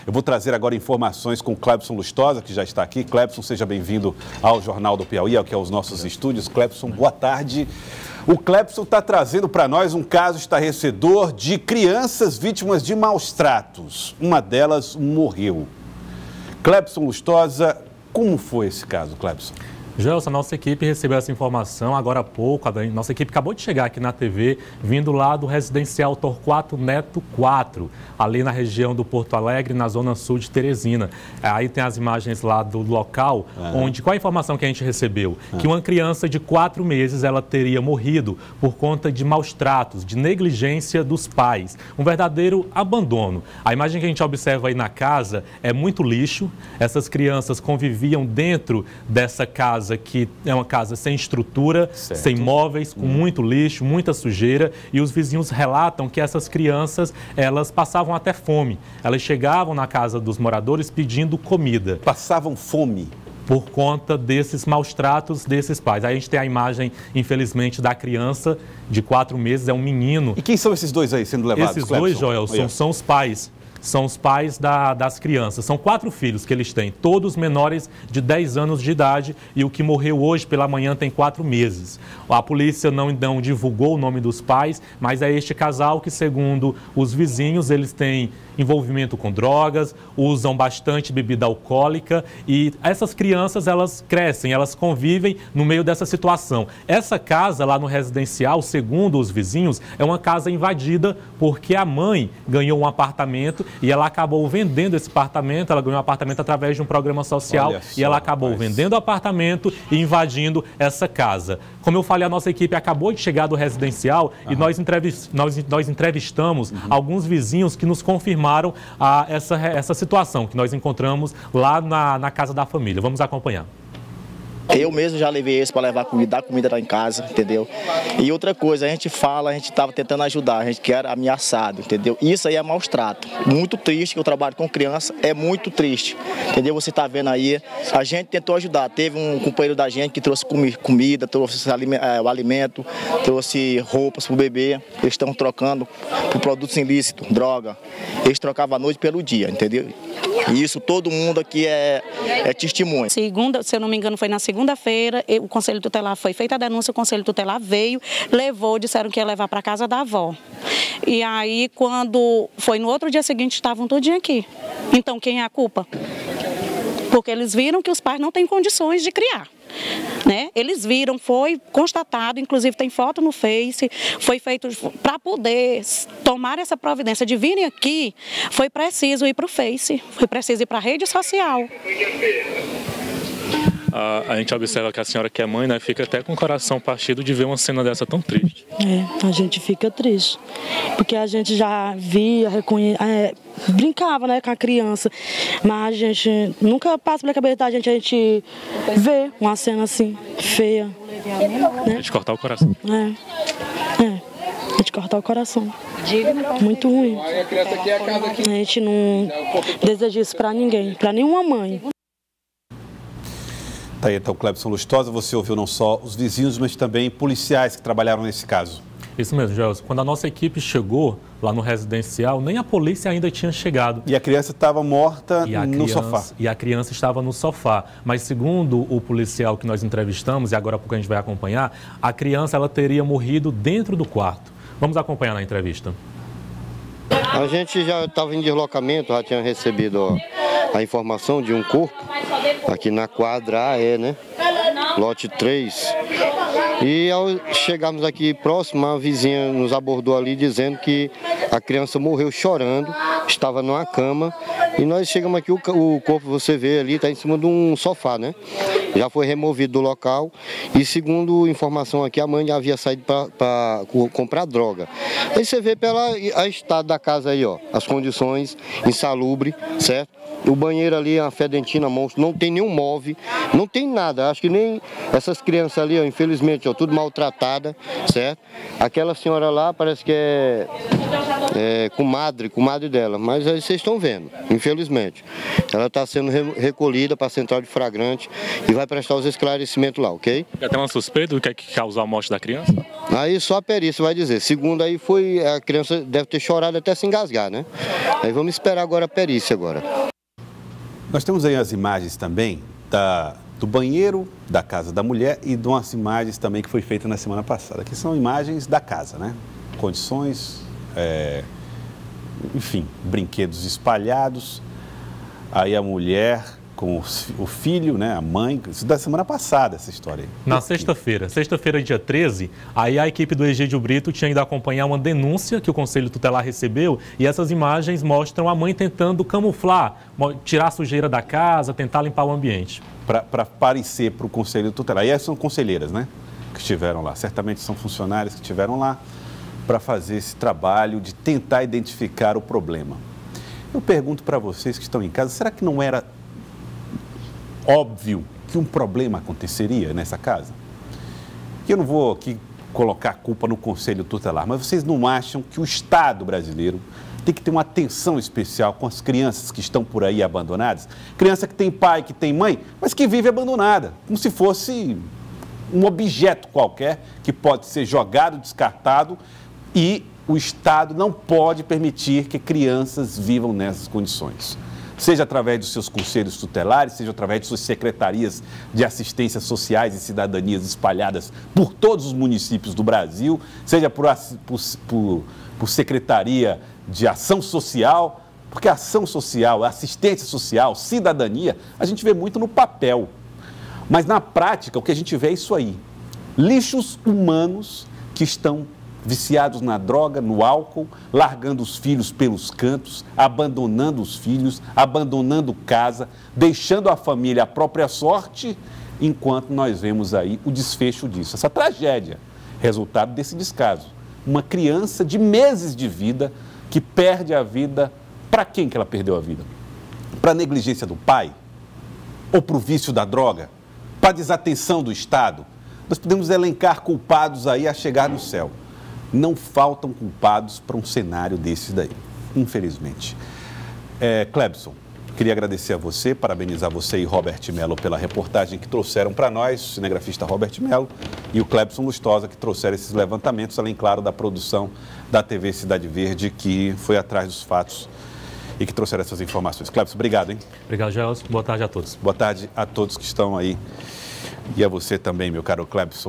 Eu vou trazer agora informações com Clebson Lustosa, que já está aqui. Clebson, seja bem-vindo ao Jornal do Piauí, aqui aos nossos estúdios. Clebson, boa tarde. O Clebson está trazendo para nós um caso estarrecedor de crianças vítimas de maus tratos. Uma delas morreu. Clebson Lustosa, como foi esse caso, Clebson? Gelson, a nossa equipe recebeu essa informação agora há pouco. A nossa equipe acabou de chegar aqui na TV, vindo lá do residencial Torquato Neto 4, ali na região do Porto Alegre, na zona sul de Teresina. Aí tem as imagens lá do local, onde, qual a informação que a gente recebeu? Que uma criança de 4 meses, ela teria morrido por conta de maus tratos, de negligência dos pais. Um verdadeiro abandono. A imagem que a gente observa aí na casa é muito lixo. Essas crianças conviviam dentro dessa casa, que é uma casa sem estrutura, certo, sem móveis, com muito lixo, muita sujeira, e os vizinhos relatam que essas crianças, elas passavam até fome. Elas chegavam na casa dos moradores pedindo comida. Passavam fome? Por conta desses maus tratos desses pais. Aí a gente tem a imagem, infelizmente, da criança de 4 meses, é um menino. E quem são esses dois aí sendo levados, Esses Clebson? dois, Joelson, são os pais. São os pais das crianças. São 4 filhos que eles têm, todos menores de 10 anos de idade, e o que morreu hoje pela manhã tem 4 meses. A polícia não divulgou o nome dos pais, mas é este casal que, segundo os vizinhos, eles têm envolvimento com drogas, usam bastante bebida alcoólica, e essas crianças, elas crescem, elas convivem no meio dessa situação. Essa casa lá no residencial, segundo os vizinhos, é uma casa invadida porque a mãe ganhou um apartamento e ela acabou vendendo esse apartamento. Ela ganhou um apartamento através de um programa social e ela acabou vendendo o apartamento e invadindo essa casa. Como eu falei, a nossa equipe acabou de chegar do residencial e nós entrevistamos alguns vizinhos que nos confirmaram essa situação que nós encontramos lá na casa da família. Vamos acompanhar. Eu mesmo já levei eles para levar comida, dar comida lá em casa, entendeu? E outra coisa, a gente estava tentando ajudar, a gente que era ameaçado, entendeu? Isso aí é maus trato. Muito triste, que eu trabalho com criança, é muito triste, entendeu? Você está vendo aí, a gente tentou ajudar. Teve um companheiro da gente que trouxe comida, trouxe o alimento, trouxe roupas para o bebê. Eles estão trocando por produtos ilícitos, droga. Eles trocavam a noite pelo dia, entendeu? E isso todo mundo aqui é testemunha. Segunda, se eu não me engano, foi na segunda-feira, o Conselho Tutelar foi feita a denúncia, o Conselho Tutelar veio, levou, disseram que ia levar para casa da avó. E aí, quando foi no outro dia seguinte, estavam tudinho aqui. Então, quem é a culpa? Porque eles viram que os pais não têm condições de criar. Né? Eles viram, foi constatado, inclusive tem foto no Face, foi feito para poder tomar essa providência de virem aqui, foi preciso ir para o Face, foi preciso ir para a rede social. A gente observa que a senhora, que é mãe, né, fica até com o coração partido de ver uma cena dessa tão triste. A gente fica triste, porque a gente já via, brincava, né, com a criança, mas a gente nunca passa pela cabeça da gente, a gente vê uma cena assim, feia. Né? De cortar o coração. De cortar o coração. Muito ruim. A gente não deseja isso para ninguém, para nenhuma mãe. Tá aí, então, Clebson Lustosa, você ouviu não só os vizinhos, mas também policiais que trabalharam nesse caso. Isso mesmo, Gelson. Quando a nossa equipe chegou lá no residencial, nem a polícia ainda tinha chegado. E a criança estava morta no sofá. E a criança estava no sofá. Mas segundo o policial que nós entrevistamos, e agora há pouco a gente vai acompanhar, a criança ela teria morrido dentro do quarto. Vamos acompanhar na entrevista. A gente já estava em deslocamento, já tinha recebido a informação de um corpo aqui na quadra AE, né? Lote 3. E ao chegarmos aqui próximo, a vizinha nos abordou ali dizendo que a criança morreu chorando, estava numa cama. E nós chegamos aqui, o corpo, você vê ali, está em cima de um sofá, né? Já foi removido do local e, segundo informação aqui, a mãe havia saído para comprar droga. Aí você vê pelo estado da casa aí, ó, as condições insalubres, certo? O banheiro ali é uma fedentina monstro, não tem nenhum móvel, não tem nada. Acho que nem essas crianças ali, ó, infelizmente, ó, tudo maltratada, certo? Aquela senhora lá parece que é comadre dela, mas aí vocês estão vendo, infelizmente. Ela está sendo recolhida para a central de flagrante e vai prestar os esclarecimentos lá, ok? Já tem uma suspeita do que é que causou a morte da criança? Aí só a perícia vai dizer. Segundo aí foi, a criança deve ter chorado até se engasgar, né? Aí vamos esperar agora a perícia agora. Nós temos aí as imagens também do banheiro da casa da mulher e de umas imagens também que foi feita na semana passada, que são imagens da casa, né? Condições, enfim, brinquedos espalhados, aí a mulher com o filho, né, a mãe, isso da semana passada, essa história aí. Na sexta-feira, dia 13, aí a equipe do Egídio Brito tinha ido acompanhar uma denúncia que o Conselho Tutelar recebeu e essas imagens mostram a mãe tentando camuflar, tirar a sujeira da casa, tentar limpar o ambiente. Para parecer para o Conselho Tutelar. E essas são conselheiras, né, que estiveram lá. Certamente são funcionários que estiveram lá para fazer esse trabalho de tentar identificar o problema. Eu pergunto para vocês que estão em casa, será que não era óbvio que um problema aconteceria nessa casa? E eu não vou aqui colocar a culpa no Conselho Tutelar, mas vocês não acham que o Estado brasileiro tem que ter uma atenção especial com as crianças que estão por aí abandonadas? Criança que tem pai, que tem mãe, mas que vive abandonada, como se fosse um objeto qualquer que pode ser jogado, descartado, e o Estado não pode permitir que crianças vivam nessas condições. Seja através dos seus conselhos tutelares, seja através de suas secretarias de assistências sociais e cidadanias espalhadas por todos os municípios do Brasil, seja por secretaria de ação social, porque a ação social, a assistência social, cidadania, a gente vê muito no papel. Mas na prática, o que a gente vê é isso aí. Lixos humanos que estão viciados na droga, no álcool, largando os filhos pelos cantos, abandonando os filhos, abandonando casa, deixando a família à própria sorte, enquanto nós vemos aí o desfecho disso. Essa tragédia, resultado desse descaso. Uma criança de meses de vida que perde a vida. Para quem que ela perdeu a vida? Para a negligência do pai? Ou para o vício da droga? Para a desatenção do Estado? Nós podemos elencar culpados aí a chegar no céu. Não faltam culpados para um cenário desse daí, infelizmente. Clebson, queria agradecer a você, parabenizar você e Robert Mello pela reportagem que trouxeram para nós, o cinegrafista Robert Mello e o Clebson Lustosa, que trouxeram esses levantamentos, além, claro, da produção da TV Cidade Verde, que foi atrás dos fatos e que trouxeram essas informações. Clebson, obrigado, hein? Obrigado, Gelson. Boa tarde a todos. Boa tarde a todos que estão aí e a você também, meu caro Clebson.